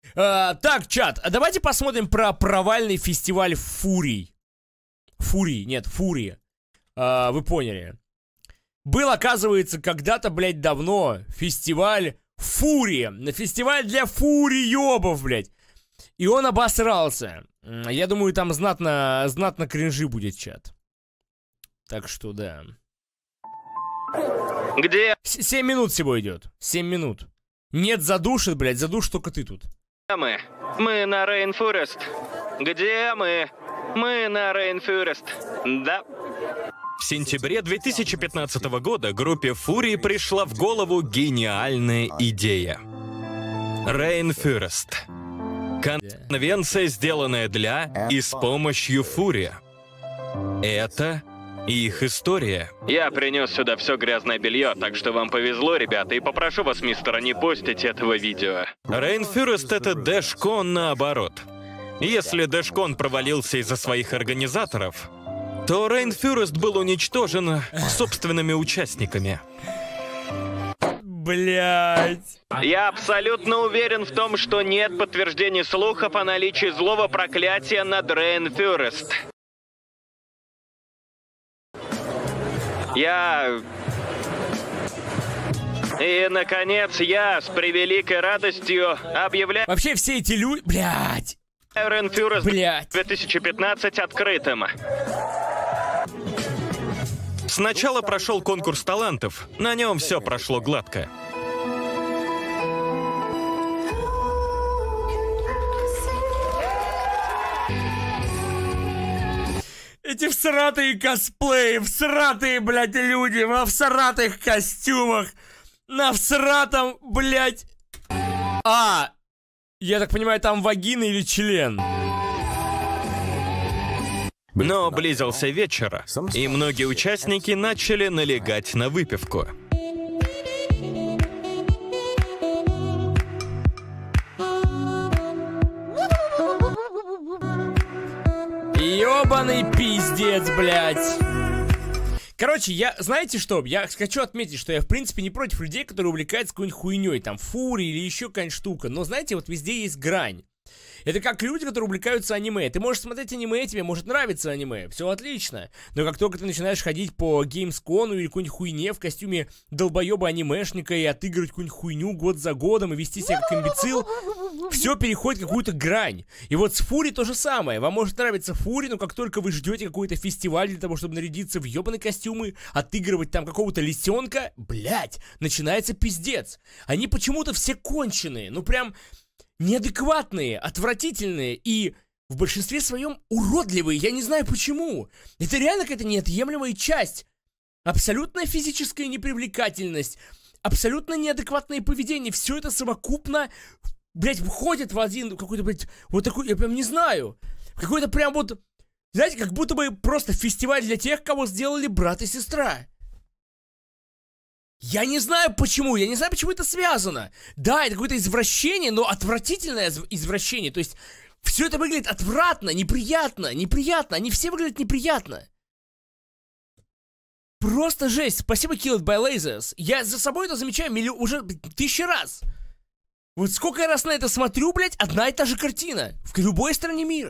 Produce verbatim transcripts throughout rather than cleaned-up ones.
А, так, чат, а давайте посмотрим про провальный фестиваль Фурий. Фурий, нет, Фурия. А, вы поняли. Был, оказывается, когда-то, блядь, давно фестиваль Фурия. Фестиваль для фуриёбов, блядь. И он обосрался. Я думаю, там знатно, знатно кринжи будет, чат. Так что, да. Где Семь минут всего идет. Семь минут. Нет, задушит, блядь, задушит только ты тут. мы? Мы на Рейнфорест. Где мы? Мы на Рейнфорест. Да. В сентябре две тысячи пятнадцатого года группе Фурии пришла в голову гениальная идея. Рейнфорест. Конвенция, сделанная для и с помощью Фурия. Это их история. Я принес сюда все грязное белье, так что вам повезло, ребята, и попрошу вас, мистера, не постить этого видео. Рейнфорест — это Дэшкон наоборот. Если Дэшкон провалился из-за своих организаторов, то Рейнфорест был уничтожен собственными участниками. Блять. Я абсолютно уверен в том, что нет подтверждений слухов о наличии злого проклятия над Рейнфорест. Я... И, наконец, я с превеликой радостью объявляю Вообще все эти люди... Блять. Рейнфорест Блять. две тысячи пятнадцать открытым. Сначала прошел конкурс талантов, на нем все прошло гладко. Эти всратые косплеи, всратые, блядь, люди во всратых костюмах, на всратом, блядь... А, я так понимаю, там вагина или член? Но близился вечер, и многие участники начали налегать на выпивку. Ёбаный пиздец, блядь. Короче, я, знаете что, я хочу отметить, что я, в принципе, не против людей, которые увлекаются какой-нибудь хуйней, там, фури или еще какая-нибудь штука. Но, знаете, вот везде есть грань. Это как люди, которые увлекаются аниме. Ты можешь смотреть аниме, тебе может нравиться аниме, все отлично. Но как только ты начинаешь ходить по Gamescom или какой-нибудь хуйне в костюме долбоеба анимешника и отыгрывать какую-нибудь хуйню год за годом и вести себя как имбецил, все переходит в какую-то грань. И вот с Фури то же самое. Вам может нравиться Фури, но как только вы ждете какой-то фестиваль для того, чтобы нарядиться в ебаные костюмы, отыгрывать там какого-то лисенка, блять, начинается пиздец. Они почему-то все конченые, ну прям... неадекватные, отвратительные и в большинстве своем уродливые. Я не знаю почему. Это реально какая-то неотъемлемая часть. Абсолютная физическая непривлекательность, абсолютно неадекватное поведение. Все это совокупно, блять, входит в один какой-то, блять, вот такой, я прям не знаю. Какой-то прям вот, знаете, как будто бы просто фестиваль для тех, кого сделали брат и сестра. Я не знаю почему, я не знаю, почему это связано. Да, это какое-то извращение, но отвратительное извращение. То есть, все это выглядит отвратно, неприятно, неприятно. Они все выглядят неприятно. Просто жесть. Спасибо, Killed by Lasers. Я за собой это замечаю миллион, уже тысячи раз. Вот сколько я раз на это смотрю, блядь, одна и та же картина. В любой стране мира.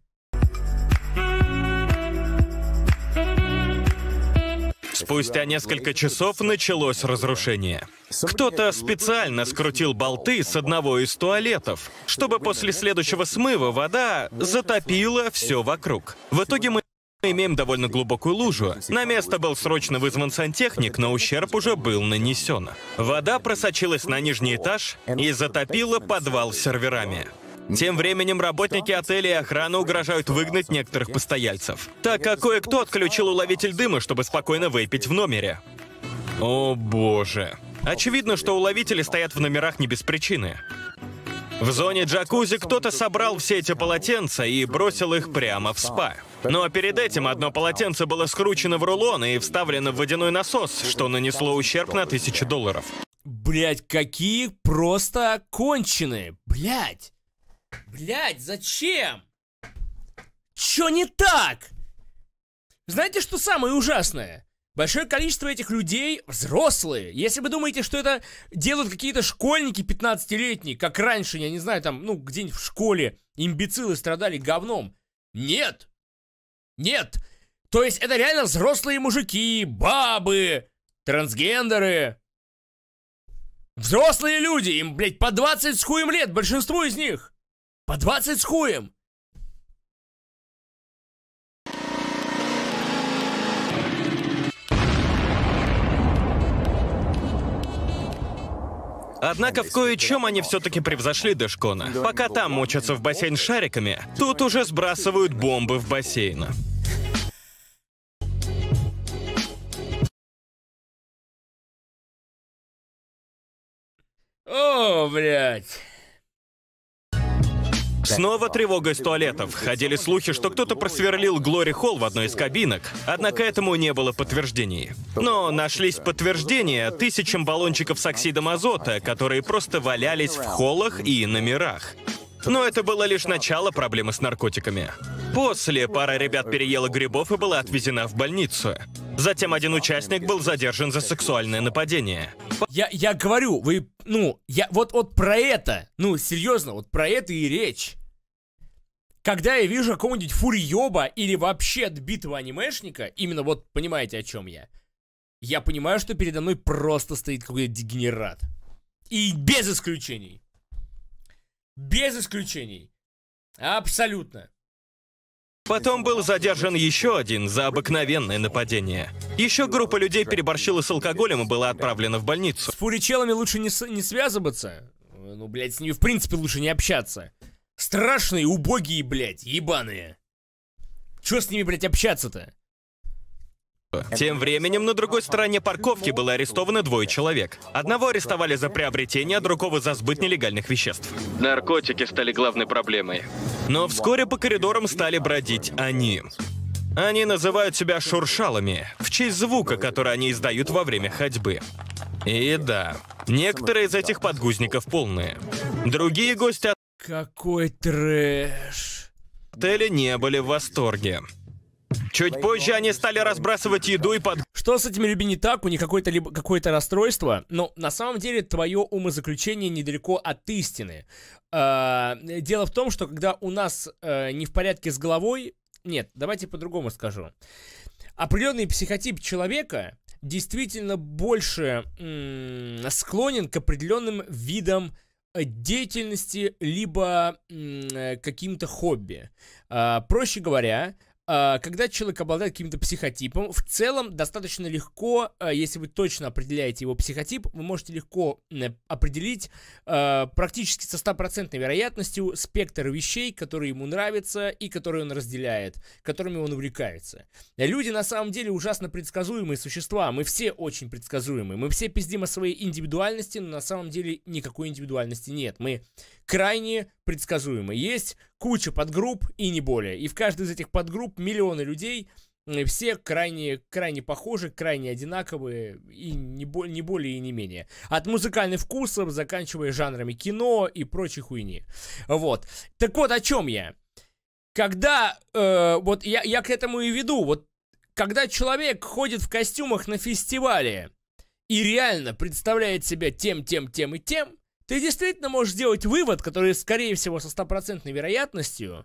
Спустя несколько часов началось разрушение. Кто-то специально скрутил болты с одного из туалетов, чтобы после следующего смыва вода затопила все вокруг. В итоге мы имеем довольно глубокую лужу. На место был срочно вызван сантехник, но ущерб уже был нанесен. Вода просочилась на нижний этаж и затопила подвал с серверами. Тем временем работники отеля и охрана угрожают выгнать некоторых постояльцев, так как кое-кто отключил уловитель дыма, чтобы спокойно выпить в номере. О боже. Очевидно, что уловители стоят в номерах не без причины. В зоне джакузи кто-то собрал все эти полотенца и бросил их прямо в спа. Но перед этим одно полотенце было скручено в рулон и вставлено в водяной насос, что нанесло ущерб на тысячу долларов. Блять, какие просто конченые. Блять. Блять, зачем? Чё не так? Знаете, что самое ужасное? Большое количество этих людей взрослые. Если вы думаете, что это делают какие-то школьники пятнадцатилетние, как раньше, я не знаю, там, ну, где-нибудь в школе имбецилы страдали говном. Нет. Нет. То есть это реально взрослые мужики, бабы, трансгендеры. Взрослые люди, им, блядь, по двадцать с хуем лет, большинство из них. По двадцать с хуем. Однако в кое-чем они все-таки превзошли Дэшкона. Пока там мочатся в бассейн с шариками, тут уже сбрасывают бомбы в бассейн. О, блядь. Снова тревога из туалетов. Ходили слухи, что кто-то просверлил Глори Холл в одной из кабинок, однако этому не было подтверждений. Но нашлись подтверждения тысячам баллончиков с оксидом азота, которые просто валялись в холлах и номерах. Но это было лишь начало проблемы с наркотиками. После пара ребят переела грибов и была отвезена в больницу. Затем один участник был задержан за сексуальное нападение. Я, я говорю, вы, ну, я вот, вот про это, ну, серьезно, вот про это и речь. Когда я вижу какого-нибудь фурьёба или вообще отбитого анимешника, именно вот понимаете, о чем я, я понимаю, что передо мной просто стоит какой-то дегенерат. И без исключений. Без исключений. Абсолютно. Потом был задержан еще один за обыкновенное нападение. Еще группа людей переборщила с алкоголем и была отправлена в больницу. С фуричелами лучше не, с, не связываться. Ну, блядь, с ними в принципе лучше не общаться. Страшные, убогие, блядь, ебаные. Чё с ними, блядь, общаться-то? Тем временем на другой стороне парковки было арестовано двое человек. Одного арестовали за приобретение, а другого за сбыт нелегальных веществ. Наркотики стали главной проблемой. Но вскоре по коридорам стали бродить они. Они называют себя шуршалами, в честь звука, который они издают во время ходьбы. И да, некоторые из этих подгузников полные. Другие гости Какой трэш. отеля не были в восторге. Чуть позже они стали разбрасывать еду и под... Что с этими людьми не так? У них какое-то либо какое-то расстройство. Но на самом деле твое умозаключение недалеко от истины. А, дело в том, что когда у нас а, не в порядке с головой... Нет, давайте по-другому скажу. Определенный психотип человека действительно больше м- склонен к определенным видам деятельности, либо м- каким-то хобби. А, проще говоря... Когда человек обладает каким-то психотипом, в целом достаточно легко, если вы точно определяете его психотип, вы можете легко определить практически со стопроцентной вероятностью спектр вещей, которые ему нравятся и которые он разделяет, которыми он увлекается. Люди на самом деле ужасно предсказуемые существа, мы все очень предсказуемые, мы все пиздим о своей индивидуальности, но на самом деле никакой индивидуальности нет, мы крайне предсказуемы. Есть куча подгрупп и не более. И в каждой из этих подгрупп миллионы людей, все крайне, крайне похожи, крайне одинаковые, и не, бо- не более и не менее. От музыкальных вкусов, заканчивая жанрами кино и прочей хуйни. Вот. Так вот, о чем я? Когда, э, вот я, я к этому и веду, вот когда человек ходит в костюмах на фестивале и реально представляет себя тем, тем, тем и тем, ты действительно можешь сделать вывод, который, скорее всего, со стопроцентной вероятностью,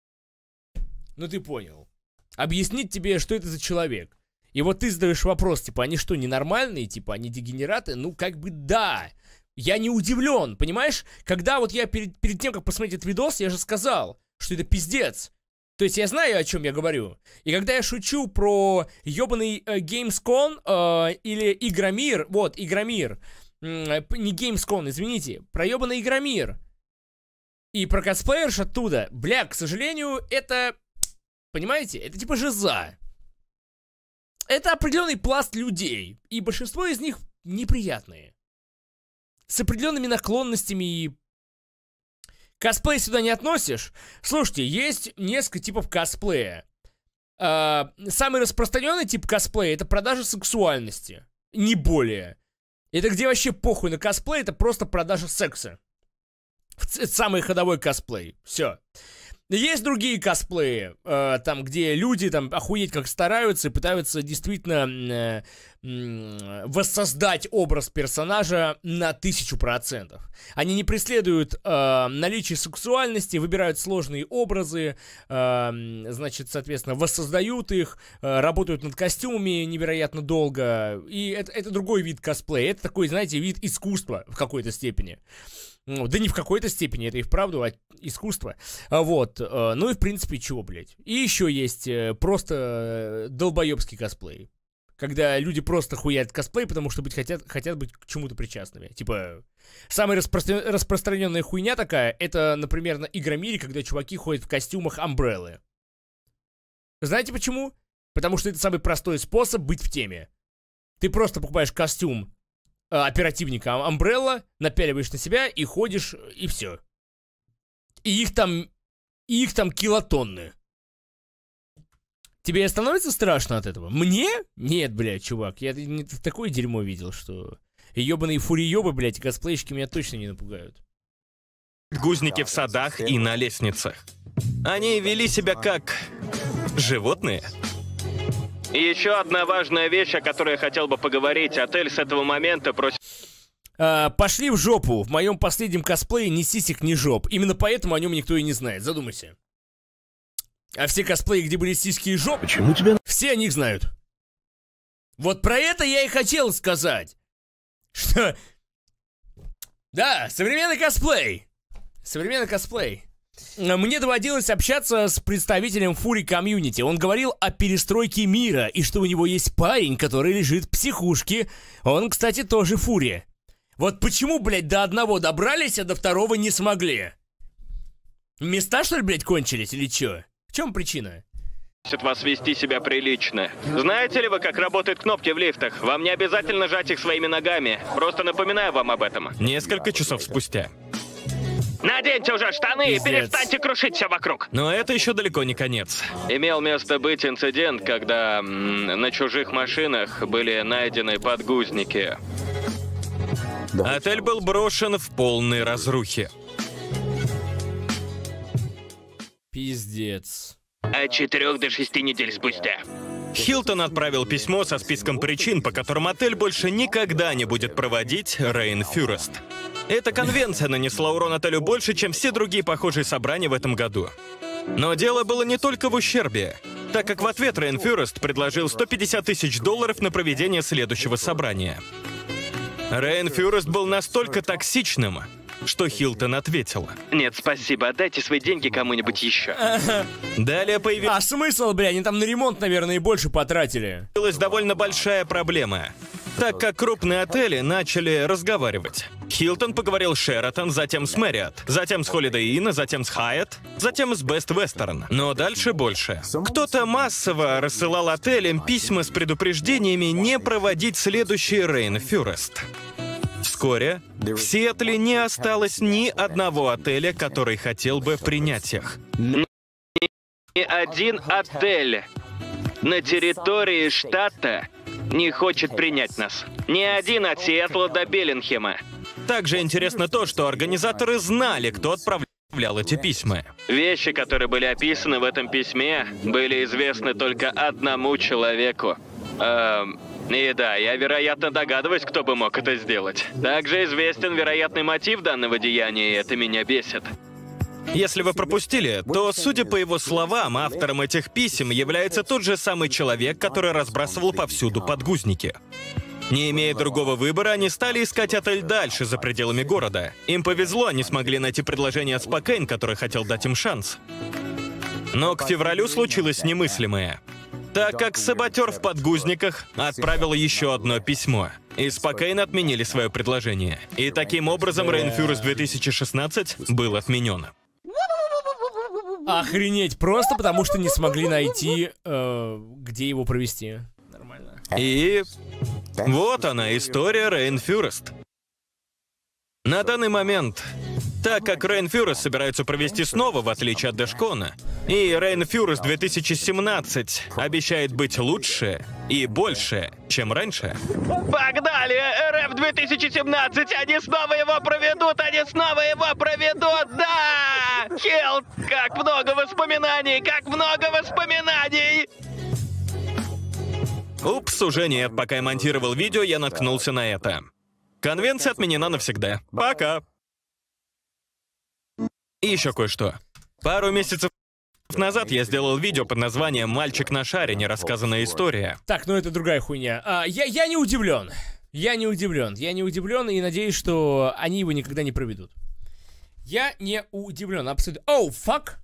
ну ты понял, объяснить тебе, что это за человек. И вот ты задаешь вопрос, типа, они что, ненормальные, типа, они дегенераты? Ну, как бы да, я не удивлен, понимаешь? Когда вот я перед, перед тем, как посмотреть этот видос, я же сказал, что это пиздец. То есть я знаю, о чем я говорю. И когда я шучу про ебаный э, Gamescom э, или Игромир, вот, Игромир, не Gamescom, извините, про ёбаный Игромир и про косплеерш оттуда, бля, к сожалению, это, понимаете, это типа жиза. Это определенный пласт людей, и большинство из них неприятные, с определенными наклонностями. И косплей сюда не относишь? Слушайте, есть несколько типов косплея. а, Самый распространенный тип косплея — это продажа сексуальности, не более. Это где вообще похуй на косплей, это просто продажа секса. Это самый ходовой косплей. Все. Есть другие косплеи, э, там, где люди там охуеть как стараются и пытаются действительно э, э, воссоздать образ персонажа на тысячу процентов. Они не преследуют э, наличие сексуальности, выбирают сложные образы, э, значит, соответственно, воссоздают их, э, работают над костюмами невероятно долго. И это, это другой вид косплея, это такой, знаете, вид искусства в какой-то степени. Ну, да не в какой-то степени, это и вправду искусство. Вот. Ну и в принципе, чего, блядь. И еще есть просто долбоебский косплей. Когда люди просто хуят косплей, потому что быть хотят, хотят быть к чему-то причастными. Типа, самая распро- распространенная хуйня такая, это, например, на Игромире, когда чуваки ходят в костюмах Амбреллы. Знаете почему? Потому что это самый простой способ быть в теме. Ты просто покупаешь костюм оперативника Umbrella, напяливаешь на себя и ходишь, и все. И их там, и их там килотонны. Тебе становится страшно от этого? Мне? Нет, блядь, чувак, я не такое дерьмо видел, что ебаные фуриёбы, блядь, и косплейщики меня точно не напугают. Гузники в садах и на лестницах. Они вели себя как животные. И еще одна важная вещь, о которой я хотел бы поговорить. Отель с этого момента просит... А, пошли в жопу. В моем последнем косплее ни сисек, ни жоп. Именно поэтому о нем никто и не знает. Задумайся. А все косплеи, где были сиськи и жоп, Почему тебя... все о них знают. Вот про это я и хотел сказать. Что... Да, современный косплей. Современный косплей. Мне доводилось общаться с представителем Фури комьюнити. Он говорил о перестройке мира, и что у него есть парень, который лежит в психушке. Он, кстати, тоже Фури. Вот почему, блядь, до одного добрались, а до второго не смогли? Места, что ли, блядь, кончились или чё? В чем причина? Просит вас вести себя прилично. Знаете ли вы, как работают кнопки в лифтах? Вам не обязательно жать их своими ногами. Просто напоминаю вам об этом. Несколько часов спустя. Наденьте уже штаны Пиздец. и перестаньте крушить все вокруг. Но это еще далеко не конец. Имел место быть инцидент, когда м, на чужих машинах были найдены подгузники. Отель был брошен в полной разрухе. Пиздец. От четырех до шести недель спустя. Хилтон отправил письмо со списком причин, по которым отель больше никогда не будет проводить Рейнфюрест. Эта конвенция нанесла урон отелю больше, чем все другие похожие собрания в этом году. Но дело было не только в ущербе, так как в ответ Рейнфюрест предложил сто пятьдесят тысяч долларов на проведение следующего собрания. Рейнфюрест был настолько токсичным, что Хилтон ответил. Нет, спасибо, отдайте свои деньги кому-нибудь еще. Далее появилась А смысл, бля, они там на ремонт, наверное, и больше потратили. довольно большая проблема, так как крупные отели начали разговаривать. Хилтон поговорил с Шератон, затем с Мэриот, затем с Holiday Inn, затем с Хайетт, затем с Best Western. Но дальше больше. Кто-то массово рассылал отелям письма с предупреждениями не проводить следующий Рейнфюрест. Вскоре в Сиэтле не осталось ни одного отеля, который хотел бы принять их. Ни один отель на территории штата не хочет принять нас. Ни один от Сиэтла до Беллингема. Также интересно то, что организаторы знали, кто отправлял эти письма. Вещи, которые были описаны в этом письме, были известны только одному человеку. Эм, и да, я, вероятно, догадываюсь, кто бы мог это сделать. Также известен вероятный мотив данного деяния, и это меня бесит. Если вы пропустили, то, судя по его словам, автором этих писем является тот же самый человек, который разбрасывал повсюду подгузники. Не имея другого выбора, они стали искать отель дальше, за пределами города. Им повезло, они смогли найти предложение от Спокейн, который хотел дать им шанс. Но к февралю случилось немыслимое. Так как саботер в подгузниках отправил еще одно письмо, и Спокейн отменили свое предложение. И таким образом Рейнфюрест две тысячи шестнадцать был отменен. Охренеть, просто потому что не смогли найти, э, где его провести. Нормально. И вот она, история Рейнфюрест. На данный момент, так как Рейнфюрест собираются провести снова, в отличие от Дэшкона, и Рейнфюрест две тысячи семнадцать обещает быть лучше и больше, чем раньше. Погнали! эр эф две тысячи семнадцать! Они снова его проведут! Они снова его проведут! Да! Чел, как много воспоминаний, как много воспоминаний! Упс, уже нет. Пока я монтировал видео, я наткнулся на это. Конвенция отменена навсегда. Пока. И еще кое-что. Пару месяцев назад я сделал видео под названием «Мальчик на шаре. Нерассказанная история». Так, ну это другая хуйня. А, я, я не удивлен. Я не удивлен. Я не удивлен и надеюсь, что они его никогда не проведут. Я не удивлен, абсолютно. Оу, oh, фак!